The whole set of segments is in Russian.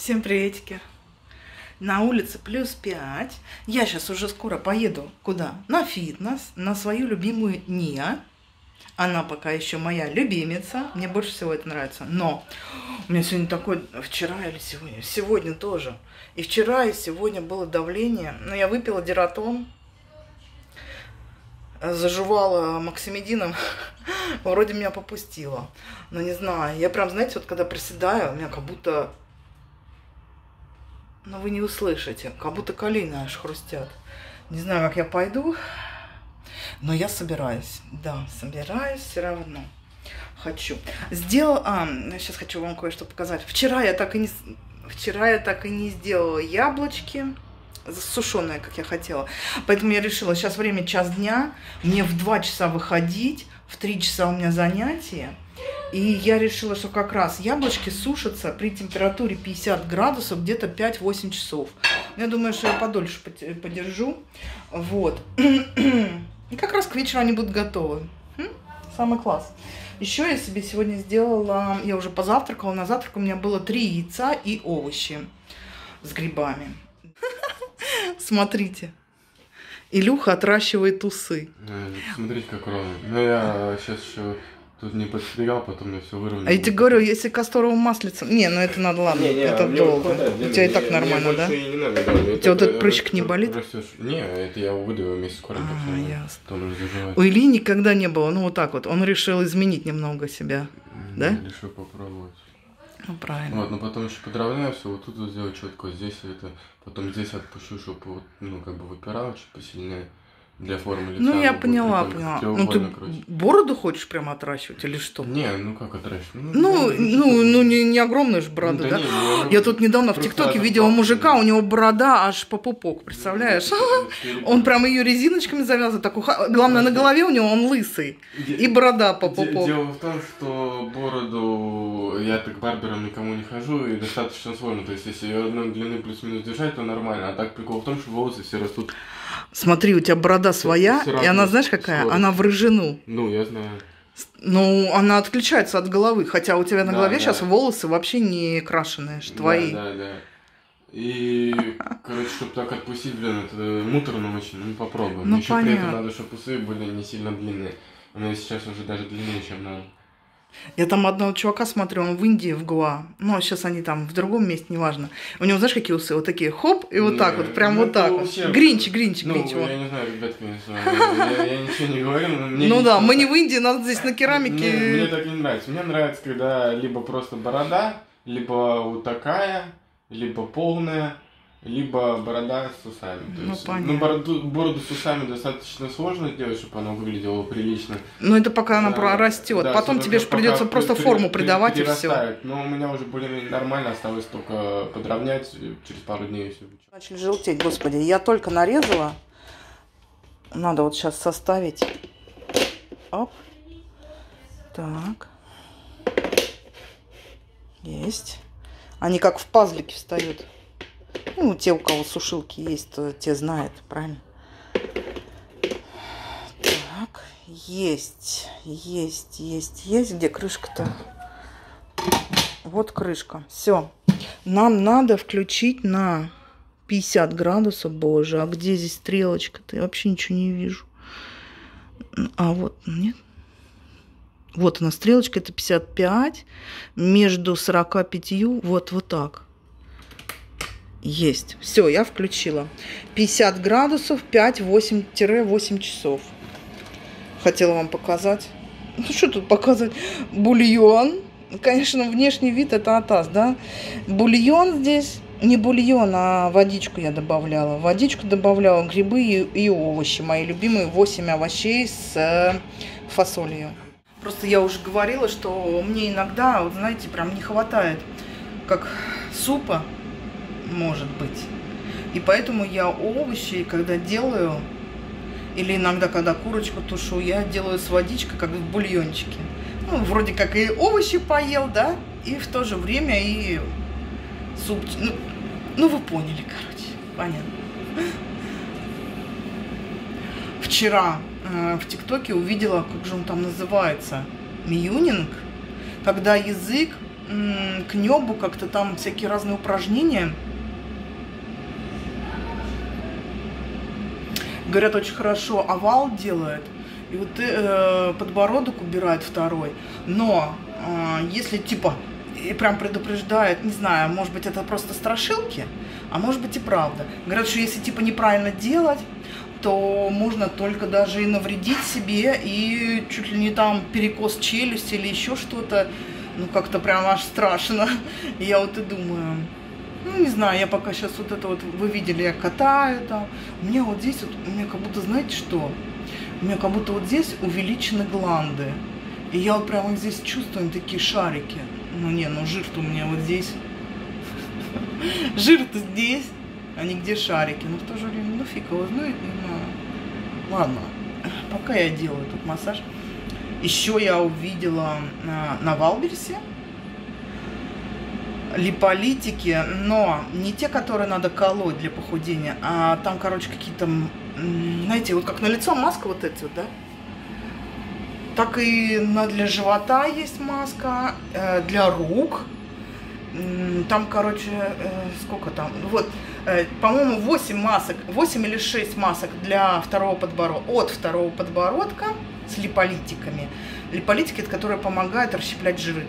Всем приветики. На улице +5. Я сейчас уже скоро поеду куда? На фитнес, на свою любимую Ния. Она пока еще моя любимица. Мне больше всего это нравится. Но у меня сегодня такое... Вчера или сегодня? Сегодня тоже. И вчера, и сегодня было давление. Но я выпила диратон. Заживала максимедином. Вроде меня попустило. Но не знаю. Я прям, знаете, вот когда приседаю, у меня как будто... Но вы не услышите. Как будто колени аж хрустят. Не знаю, как я пойду. Но я собираюсь. Да, собираюсь все равно. Хочу. Сейчас хочу вам кое-что показать. Вчера я так и не сделала яблочки. Сушеные, как я хотела. Поэтому я решила, сейчас время 1 дня. Мне в 2 часа выходить. В 3 часа у меня занятия. И я решила, что как раз яблочки сушатся при температуре 50 градусов где-то 5-8 часов. Я думаю, что я подольше подержу. Вот. И как раз к вечеру они будут готовы. Самый класс. Еще я себе сегодня сделала, я уже позавтракала. На завтрак у меня было 3 яйца и овощи с грибами. Смотрите. Илюха отращивает усы. Смотрите, как ровно. Но я сейчас еще тут не подстригал, потом я все выровнял. А я тебе говорю, если касторовым маслицем... Не, ну это надо, ладно, это долго. У тебя и так нормально, да? Не надо, да? У тебя вот этот прыщик не болит? Не, это я выдавил вместе с корнем. Ясно. У Ильи никогда не было, ну вот так вот. Он решил изменить немного себя, да? Решил попробовать. Ну, правильно. Вот, но потом еще подровняю все, вот тут вот сделаю четко, здесь это, потом здесь отпущу, чтобы вот, ну, как бы выпирало чуть посильнее для формы лица. Ну, я поняла. Ну, ты бороду хочешь прямо отращивать или что? Не, ну как отращивать? Ну, не огромную же бороду, да? Я тут недавно в ТикТоке видела мужика, у него борода аж по пупок, представляешь? Он прям ее резиночками завязывает, главное, на голове у него он лысый, и борода по пупок. Дело в том, что бороду я так барбером никому не хожу, и достаточно сложно, то есть если ее одной длины плюс-минус держать, то нормально, а так прикол в том, что волосы все растут. Смотри, у тебя борода своя, и она, знаешь, какая? Она в рыжину. Ну, я знаю. Ну, она отличается от головы, хотя у тебя на голове сейчас волосы вообще не крашеные, твои. Да. И, короче, чтобы так отпустить, блин, это муторно очень, ну попробуем. Ну, еще при этом надо, чтобы усы были не сильно длинные. У меня сейчас уже даже длиннее, чем надо. Я там одного чувака смотрю, он в Индии, в Гоа. Ну, сейчас они там в другом месте, неважно. У него, знаешь, какие усы? Вот такие, хоп, и вот так вот, прям вот так вот. Гринч. Ну, я не знаю, ребят, конечно, я ничего не говорю. Ну да, мы не в Индии, нас здесь на керамике. Мне так не нравится. Мне нравится, когда либо просто борода, либо вот такая, либо полная, либо борода с усами. Ну, понятно. Бороду с усами достаточно сложно сделать, чтобы она выглядела прилично. Ну, это пока она прорастет. Да, потом тебе же придется просто форму придавать и все. Но у меня уже более-менее нормально, осталось только подровнять, через пару дней и все. Начали желтеть, господи. Я только нарезала. Надо вот сейчас составить. Оп. Так. Есть. Они как в пазлике встают. Ну, те, у кого сушилки есть, то те знают, правильно? Так, есть. Где крышка-то? Вот крышка. Все. Нам надо включить на 50 градусов. Боже, а где здесь стрелочка-то? Я вообще ничего не вижу. А вот, нет? Вот она, стрелочка, это 55. Между 45, вот так. Есть. Все, я включила. 50 градусов, 5-8 часов. Хотела вам показать. Ну, что тут показать? Бульон. Конечно, внешний вид это атас, да? Бульон здесь. Не бульон, а водичку я добавляла. Водичку добавляла, грибы и овощи. Мои любимые 8 овощей с фасолью. Просто я уже говорила, что мне иногда, вот знаете, прям не хватает как супа. Может быть. И поэтому я овощи, когда делаю, или иногда, когда курочку тушу, я делаю с водичкой, как в бульончике. Ну, вроде как и овощи поел, да, и в то же время и суп. Ну вы поняли, короче. Понятно. Вчера в ТикТоке увидела, как же он там называется, мьюнинг, когда язык к небу, как-то там всякие разные упражнения. Говорят, очень хорошо овал делает. И вот подбородок убирает второй. Но если типа и прям предупреждает, не знаю, может быть это просто страшилки, а может быть и правда. Говорят, что если типа неправильно делать, то можно только даже и навредить себе, и чуть ли не там перекос челюсти или еще что-то. Ну как-то прям аж страшно. И я вот и думаю, ну не знаю, я пока сейчас вот это вот, вы видели, я катаю там. У меня вот здесь вот, у меня как будто, знаете что? У меня как будто вот здесь увеличены гланды. И я вот прямо здесь чувствую такие шарики. Ну не, ну жир-то у меня вот здесь. Жир-то здесь, а не где шарики. Но в то же время, ну фиг его знает. Ладно, пока я делаю этот массаж. Еще я увидела на Валбересе липолитики, но не те, которые надо колоть для похудения, а там, короче, какие-то, знаете, вот как на лицо маска вот эти вот, да? Так и для живота есть маска, для рук. Там, короче, сколько там? Вот, по-моему, 8 масок, 8 или 6 масок для второго подбородка, от второго подбородка с липолитиками. Липолитики, которые помогают расщеплять жиры.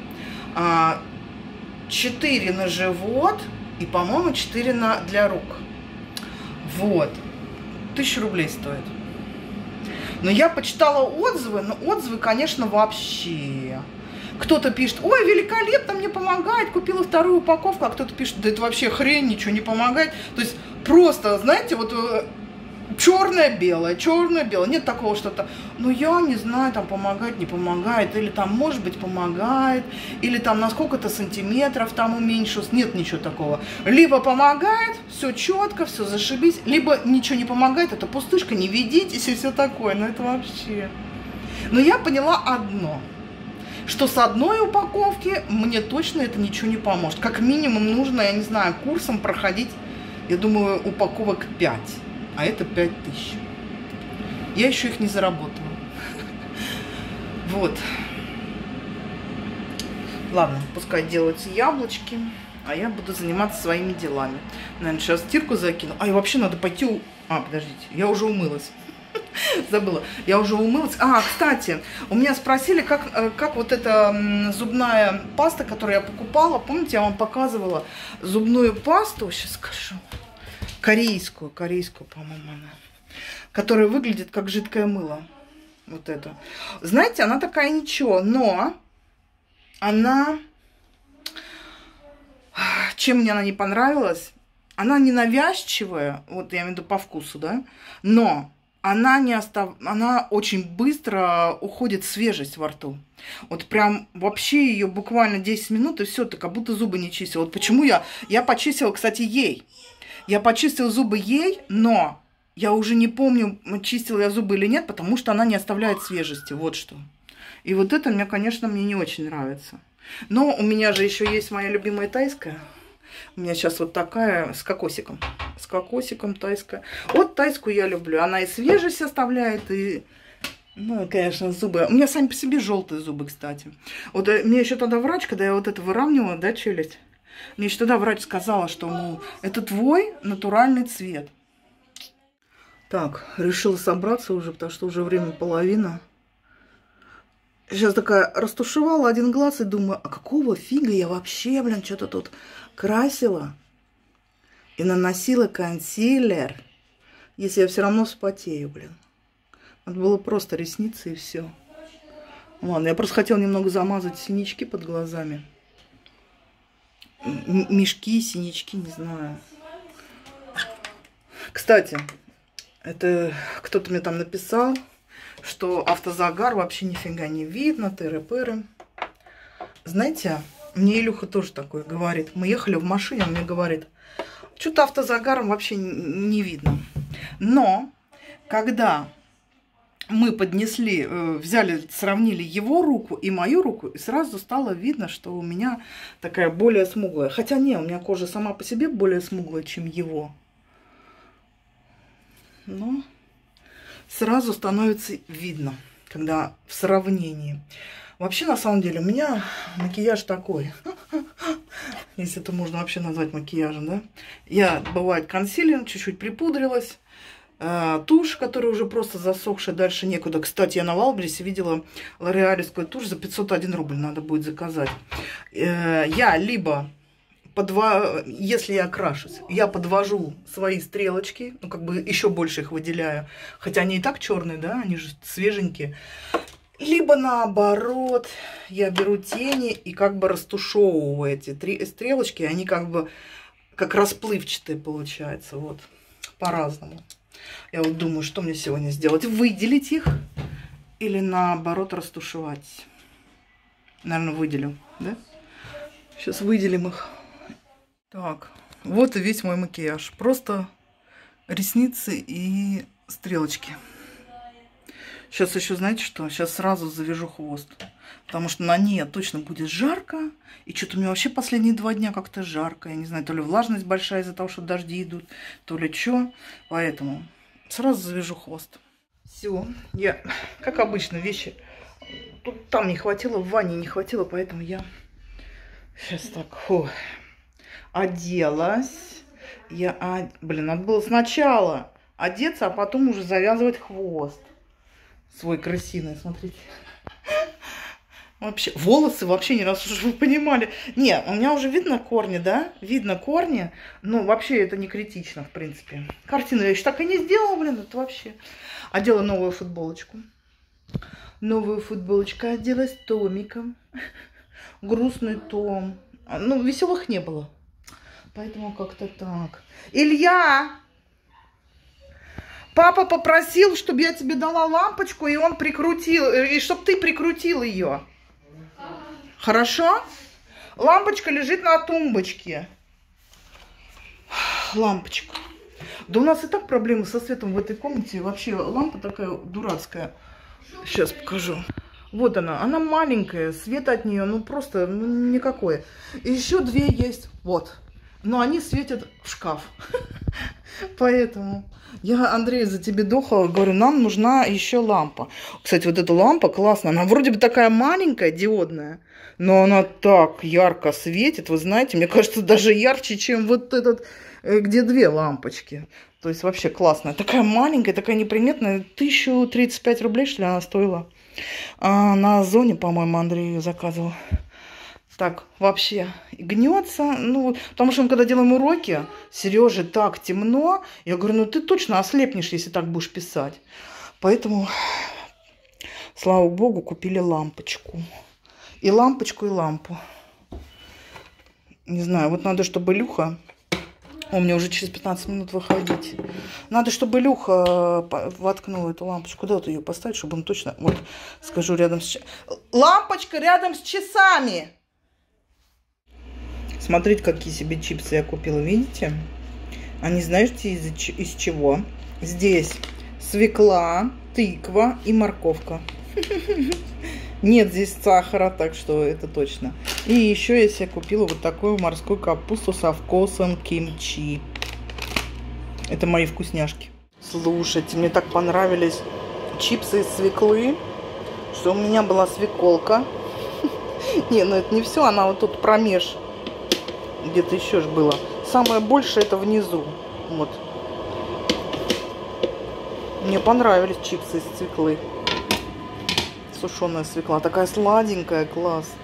4 на живот и, по-моему, 4 для рук. Вот. 1000 рублей стоит. Но я почитала отзывы, но отзывы, конечно, вообще. Кто-то пишет, ой, великолепно, мне помогает, купила вторую упаковку, а кто-то пишет, да это вообще хрень, ничего не помогает. То есть просто, знаете, вот черное-белое, черное-белое. Нет такого что-то, ну я не знаю, там помогает, не помогает, или там, может быть, помогает, или там на сколько-то сантиметров там уменьшилось. Нет ничего такого. Либо помогает, все четко, все зашибись, либо ничего не помогает, это пустышка, не ведитесь и все такое. Ну это вообще. Но я поняла одно, что с одной упаковки мне точно это ничего не поможет. Как минимум нужно, я не знаю, курсом проходить, я думаю, упаковок 5. А это 5000. Я еще их не заработала. Вот. Ладно, пускай делаются яблочки, а я буду заниматься своими делами. Наверное, сейчас стирку закину. А, и вообще надо пойти... подождите, я уже умылась. Забыла. Я уже умылась. Кстати, у меня спросили, как вот эта зубная паста, которую я покупала. Помните, я вам показывала зубную пасту. Сейчас скажу. Корейскую, по-моему, она. Которая выглядит как жидкое мыло. Вот это. Знаете, она такая ничего, но она... Чем мне она не понравилась? Она не навязчивая, вот я имею в виду по вкусу, да? Но она она очень быстро уходит свежесть во рту. Вот прям вообще ее буквально 10 минут, и все, ты как будто зубы не чистила. Вот почему я почистила, кстати, ей. Я почистила зубы ей, но я уже не помню, чистила я зубы или нет, потому что она не оставляет свежести. Вот что. И вот это мне, конечно, мне не очень нравится. Но у меня же еще есть моя любимая тайская. У меня сейчас вот такая с кокосиком. С кокосиком тайская. Вот тайскую я люблю. Она и свежесть оставляет, и... Ну, конечно, зубы. У меня сами по себе желтые зубы, кстати. Вот мне еще тогда врач, когда я вот это выравнивала, да, челюсть, мне еще тогда врач сказала, что, мол, это твой натуральный цвет. Так, решила собраться уже, потому что уже время половина. Сейчас такая растушевала один глаз и думаю, а какого фига я вообще, блин, что-то тут красила и наносила консилер, если я все равно вспотею, блин. Надо было просто ресницы и все. Ладно, я просто хотела немного замазать синячки под глазами. Мешки, синячки, не знаю. Кстати, это кто-то мне там написал, что автозагар вообще нифига не видно, тыры-пыры. Знаете, мне Илюха тоже такое говорит. Мы ехали в машине, он мне говорит, что-то автозагаром вообще не видно. Но, когда мы поднесли, взяли, сравнили его руку и мою руку, и сразу стало видно, что у меня такая более смуглая. Хотя не, у меня кожа сама по себе более смуглая, чем его. Но сразу становится видно, когда в сравнении. Вообще, на самом деле, у меня макияж такой. Если это можно вообще назвать макияжем, да? Я, бывает, консилер, чуть-чуть припудрилась. Тушь, которая уже просто засохшая, дальше некуда. Кстати, я на Валбересе видела лореалевскую тушь за 501 рубль. Надо будет заказать. Я либо... Если я крашусь, я подвожу свои стрелочки, ну, как бы еще больше их выделяю, хотя они и так черные, да, они же свеженькие. Либо наоборот, я беру тени и как бы растушевываю эти стрелочки, они как бы как расплывчатые получаются, вот, по-разному. Я вот думаю, что мне сегодня сделать, выделить их или наоборот растушевать. Наверное, выделю, да? Сейчас выделим их. Так, вот и весь мой макияж. Просто ресницы и стрелочки. Сейчас еще, знаете что? Сейчас сразу завяжу хвост. Потому что на ней точно будет жарко. И что-то у меня вообще последние 2 дня как-то жарко. Я не знаю, то ли влажность большая из-за того, что дожди идут, то ли что. Поэтому сразу завяжу хвост. Все. Я, как обычно, вещи... Тут там не хватило, в ванне не хватило, поэтому я... Сейчас так, оделась. Блин, надо было сначала одеться, а потом уже завязывать хвост. Свой крысиный, смотрите. Вообще, волосы вообще не раз, чтобы вы понимали. Не, у меня уже видно корни, да? Видно корни. Но вообще это не критично, в принципе. Картину я еще так и не сделала, блин, это вообще. Одела новую футболочку. Новую футболочку одела с томиком. Грустный том. Ну, веселых не было. Поэтому как-то так. Илья! Папа попросил, чтобы я тебе дала лампочку, и он прикрутил, и чтобы ты прикрутил ее. Хорошо? Лампочка лежит на тумбочке. Лампочка. Да у нас и так проблемы со светом в этой комнате. Вообще лампа такая дурацкая. Сейчас покажу. Вот она маленькая, свет от нее, ну просто никакой. И еще 2 есть, вот. Но они светят в шкаф. Поэтому я, Андрей, за тебе дохала, говорю, нам нужна еще лампа. Кстати, вот эта лампа классная, она вроде бы такая маленькая, диодная, но она так ярко светит, вы знаете, мне кажется, даже ярче, чем вот этот, где 2 лампочки. То есть вообще классная. Такая маленькая, такая неприметная, 1035 рублей, что ли, она стоила. На Озоне, по-моему, Андрей ее заказывал. Так, вообще гнется. Ну, потому что мы когда делаем уроки, Сереже так темно. Я говорю, ну ты точно ослепнешь, если так будешь писать. Поэтому, слава богу, купили лампочку. И лампочку, и лампу. Не знаю, вот надо, чтобы Илюха... У меня уже через 15 минут выходить. Надо, чтобы Илюха воткнул эту лампочку. Куда вот ее поставить, чтобы он точно... Вот, скажу, рядом с... Лампочка рядом с часами! Смотрите, какие себе чипсы я купила, видите? Они, знаете, из чего? Здесь свекла, тыква и морковка. Нет здесь сахара, так что это точно. И еще я себе купила вот такую морскую капусту со вкусом кимчи. Это мои вкусняшки. Слушайте, мне так понравились чипсы из свеклы, что у меня была свеколка. Не, ну это не все, она вот тут промеж. Где-то еще ж было. Самое большее это внизу. Вот. Мне понравились чипсы из свеклы. Сушеная свекла. Такая сладенькая, класс.